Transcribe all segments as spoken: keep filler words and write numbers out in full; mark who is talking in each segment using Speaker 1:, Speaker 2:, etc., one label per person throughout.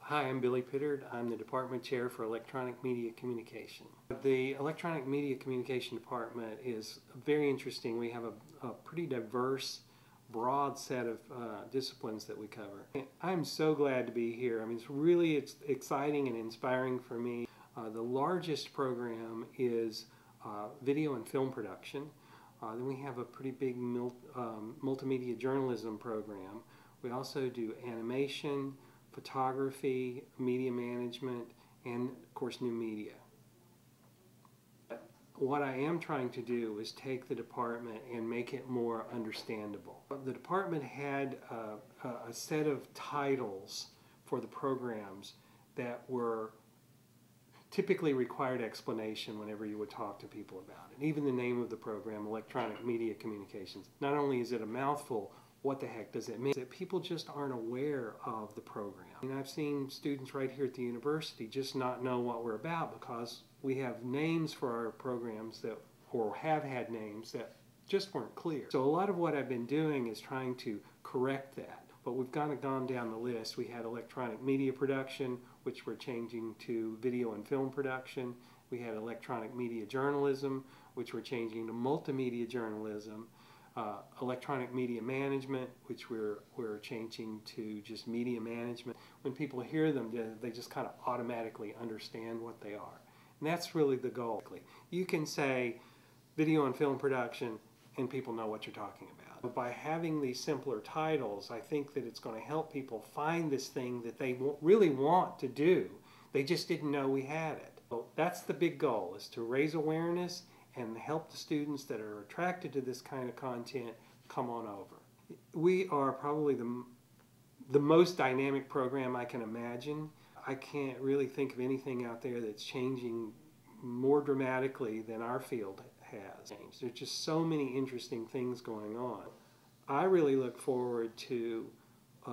Speaker 1: Hi, I'm Billy Pittard. I'm the Department Chair for Electronic Media Communication. The Electronic Media Communication Department is very interesting. We have a, a pretty diverse, broad set of uh, disciplines that we cover. I'm so glad to be here. I mean, it's really it's exciting and inspiring for me. Uh, the largest program is uh, video and film production. Uh, then we have a pretty big mul um, multimedia journalism program. We also do animation, photography, media management, and of course new media. What I am trying to do is take the department and make it more understandable. The department had a, a set of titles for the programs that were typically required explanation whenever you would talk to people about it. Even the name of the program, Electronic Media Communications, not only is it a mouthful, what the heck does it mean? That people just aren't aware of the program. And I've seen students right here at the university just not know what we're about because we have names for our programs that, or have had names that just weren't clear. So a lot of what I've been doing is trying to correct that. But we've kind of gone down the list. We had electronic media production, which we're changing to video and film production. We had electronic media journalism, which we're changing to multimedia journalism. Uh, electronic media management, which we're, we're changing to just media management. When people hear them, they just kind of automatically understand what they are. And that's really the goal. You can say video and film production and people know what you're talking about. But by having these simpler titles, I think that it's going to help people find this thing that they really want to do. They just didn't know we had it. So that's the big goal, is to raise awareness and help the students that are attracted to this kind of content come on over. We are probably the, the most dynamic program I can imagine. I can't really think of anything out there that's changing more dramatically than our field has. There's just so many interesting things going on. I really look forward to uh,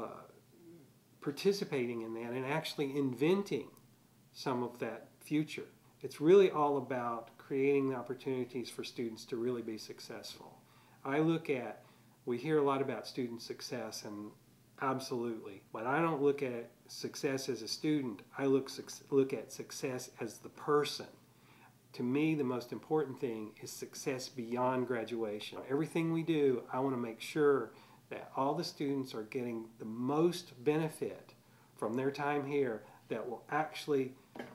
Speaker 1: participating in that and actually inventing some of that future. It's really all about creating the opportunities for students to really be successful. I look at, we hear a lot about student success, and absolutely, but I don't look at success as a student. I look, look at success as the person. To me, the most important thing is success beyond graduation. Everything we do, I want to make sure that all the students are getting the most benefit from their time here that will actually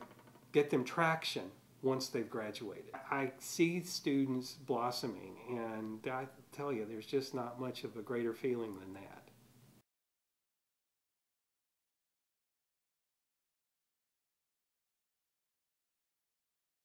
Speaker 1: get them traction once they've graduated. I see students blossoming, and I tell you, there's just not much of a greater feeling than that.